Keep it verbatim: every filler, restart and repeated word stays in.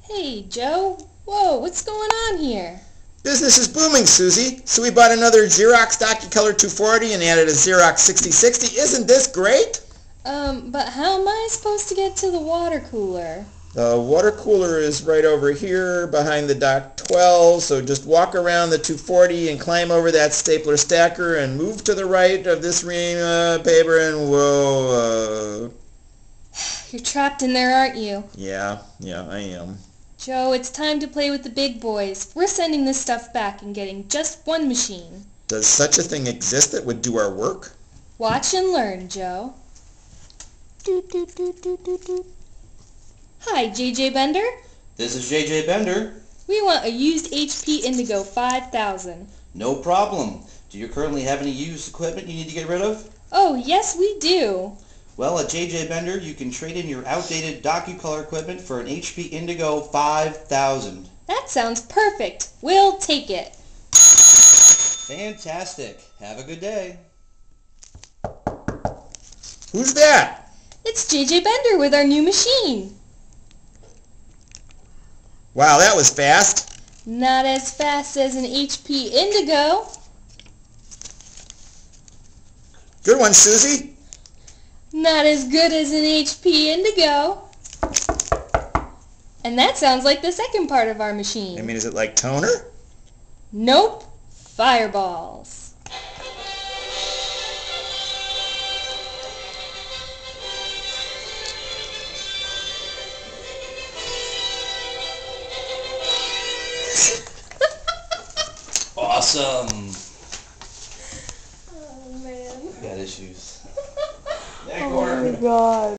Hey, Joe. Whoa, what's going on here? Business is booming, Susie. So we bought another Xerox DocuColor two forty and added a Xerox sixty sixty. Isn't this great? Um, but how am I supposed to get to the water cooler? The water cooler is right over here behind the Doc twelve, so just walk around the two forty and climb over that stapler stacker and move to the right of this ream uh, paper and whoa. Uh... You're trapped in there, aren't you? Yeah, yeah, I am. Joe, it's time to play with the big boys. We're sending this stuff back and getting just one machine. Does such a thing exist that would do our work? Watch and learn, Joe. Doot, doot, doot, doot, doot, doot. Hi, J J Bender. This is J J Bender. We want a used H P Indigo five thousand. No problem. Do you currently have any used equipment you need to get rid of? Oh, yes we do. Well, at J J Bender, you can trade in your outdated DocuColor equipment for an H P Indigo five thousand. That sounds perfect. We'll take it. Fantastic. Have a good day. Who's that? It's J J Bender with our new machine. Wow, that was fast. Not as fast as an H P Indigo. Good one, Susie. Not as good as an H P Indigo. And that sounds like the second part of our machine. I mean, is it like toner? Nope. Fireballs. Awesome. Oh, man. I got issues. Oh, my God.